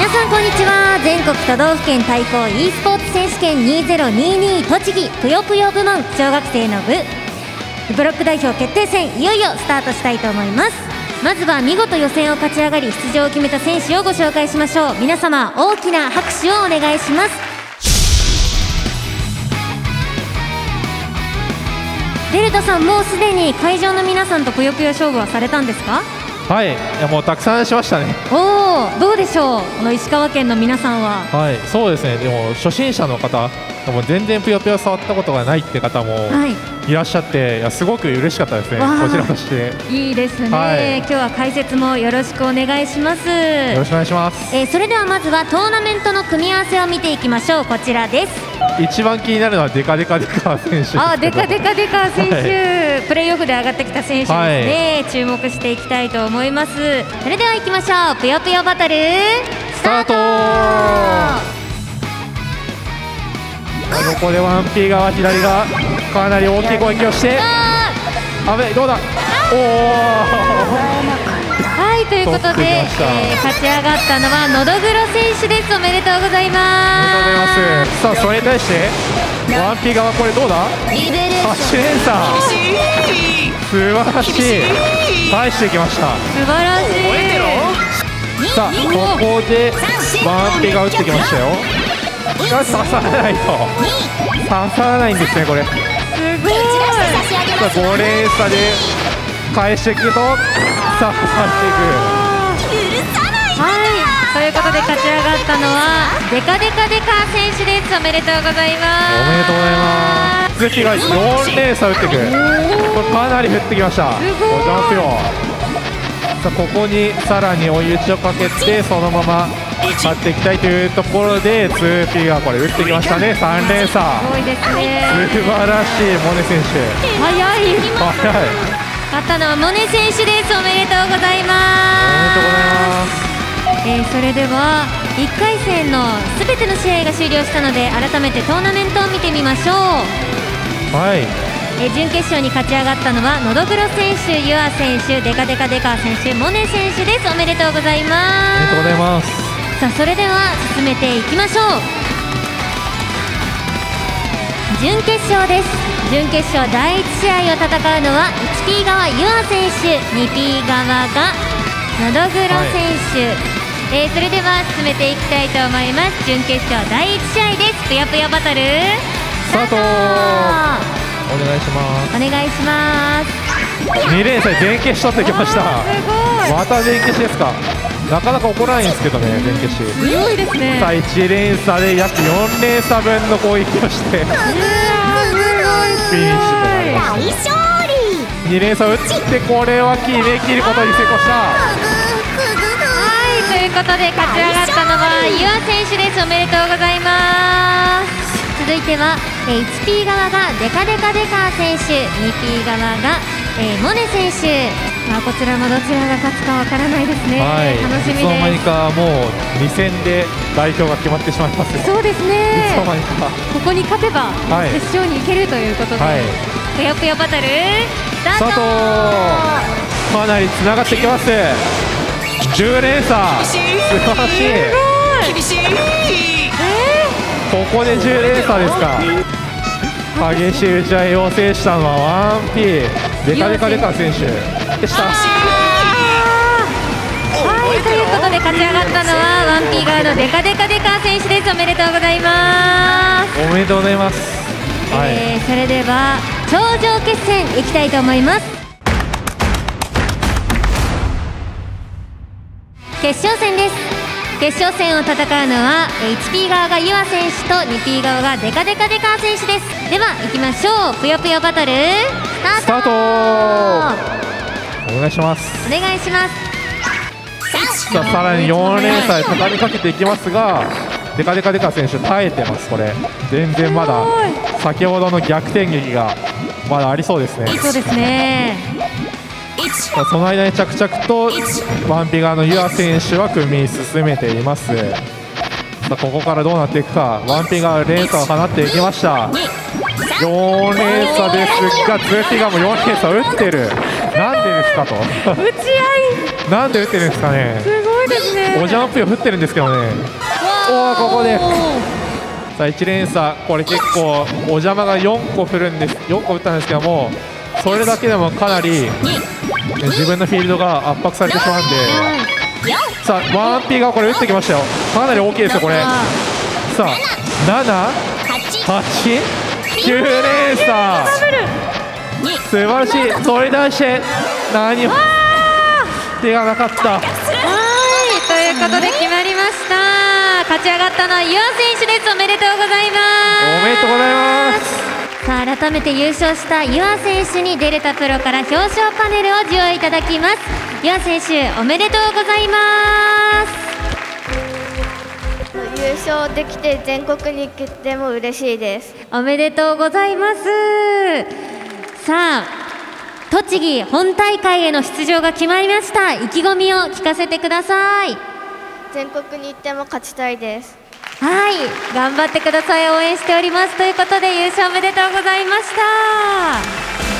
皆さんこんにちは。全国都道府県対抗 e スポーツ選手権2022栃木ぷよぷよ部門小学生の部ブロック代表決定戦、いよいよスタートしたいと思います。まずは見事予選を勝ち上がり出場を決めた選手をご紹介しましょう。皆様大きな拍手をお願いします。デルタさん、もうすでに会場の皆さんとぷよぷよ勝負はされたんですか？ はい、いやもうたくさんしましたね。 おお、どうでしょう、この石川県の皆さんは。 はい、そうですね。でも初心者の方、もう全然ぷよぷよ触ったことがないって方もいらっしゃって、いやすごく嬉しかったですね。こちらとして。 いいですね、はい、今日は解説もよろしくお願いします。 よろしくお願いします。 それではまずはトーナメントの組み合わせを見ていきましょう。こちらです。 一番気になるのはデカデカデカ選手。 デカデカデカ選手、はい、プレーオフで上がってきた選手ですね、はい、注目していきたいと思います。それでは行きましょう。ぷよぷよバトルスタート。 ここでワンピー側左がかなり大きい攻撃をして、危ない、どうだ、おおはい、ということで、勝ち上がったのはのどぐろ選手です。おめでとうございます。 おめでとうございます。さあそれに対してワンピー側、これどうだ、8連鎖、素晴らしい、返してきました。 素晴らしい。 さあここでワンピーが打ってきましたよ。しかし刺さらないと、刺さらないんですね、これ。すごい。 さあ5連鎖で返していくと、さあ刺さっていく。 はい、ということで勝ち上がったのはデカデカデカ選手です。おめでとうございます。 おめでとうございます。鈴木が4連鎖打っていく。これかなり降ってきました。お邪魔すよ。さあここにさらに追い打ちをかけて、そのまま勝っていきたいというところで 2P がこれ打ってきましたね。3連鎖、 すごいですね。 素晴らしいモネ選手。 早い。 早い。 勝ったのはモネ選手です。おめでとうございます。 おめでとうございます。 それでは1回戦のすべての試合が終了したので、改めてトーナメントを見てみましょう。 はい。 準決勝に勝ち上がったのはのどぐろ選手、ユア選手、デカデカデカ選手、モネ選手です。おめでとうございます。 おめでとうございます。 さあそれでは進めていきましょう。準決勝です。準決勝第1試合を戦うのは 1P 側ユア選手、 2P 側がのどぐろ選手、それでは進めていきたいと思います。準決勝第1試合です。ぷよぷよバトルスタート。お願いします。 お願いします。 2連鎖全消し取ってきました。また全消しですか。なかなか起こらないんですけどね、全消し。 すごいですね。 さあ1連鎖で約4連鎖分の攻撃をしてフィニッシュとなりました。2連鎖打ってこれは決めきることに成功した。 はい、ということで勝ち上がったのはユア選手です。おめでとうございます。続いては 1P 側がデカデカデカ選手、 2P 側がモネ選手。こちらもどちらが勝つかわからないですね。はい、楽しみです。いつの間にかもう2戦で代表が決まってしまいますよ。 そうですね。 いつの間にかここに勝てば決勝に行けるということで、ぷよぷよバトルスタート。 かなりつながってきます。10連鎖、素晴らしい。厳しい。ここで10連鎖ですか。激しい打ち合いを制したのは 1P デカデカデカ選手でした。はい、 ということで勝ち上がったのは 1P 側のデカデカデカ選手です。おめでとうございます。 おめでとうございます。 それでは頂上決戦いきたいと思います。決勝戦です。決勝戦を戦うのは 1P 側がユア選手と 2P 側がデカデカデカ選手です。では行きましょう。ぷよぷよバトルスタート。 お願いします。 お願いします。 さらに4連鎖で畳みかけていきますが、デカデカデカ選手耐えてます。これ全然まだ先ほどの逆転劇がまだありそうですね。 そうですね。 その間に着々と 1P 側のユア選手は組み進めています。さあここからどうなっていくか。 1P 側連鎖を放っていきました。4連鎖ですが 2P 側も4連鎖打ってる。なんでですかと打ち合いなんで打ってるんですかね。 すごごいですね。 おジャンプよ降ってるんですけどね。おお、ここでさあ1連鎖、これ結構お邪魔が4個降るんです、4個打ったんですけども、それだけでもかなり自分のフィールドが圧迫されてしまうんで、さあ 1P がこれ打ってきましたよ。かなり大きいですよこれ。さあ7、8、9連鎖、素晴らしい。それ出して何も手がなかった。 はい、ということで決まりました。勝ち上がったのはユア選手です。おめでとうございます。 おめでとうございます。 さあ改めて優勝したユア選手にデルタプロから表彰パネルを授与いただきます。ユア選手おめでとうございます。 優勝できて全国に行けても嬉しいです。 おめでとうございます。さあ栃木本大会への出場が決まりました。意気込みを聞かせてください。 全国に行っても勝ちたいです。 はい、頑張ってください。応援しております。ということで優勝おめでとうございました。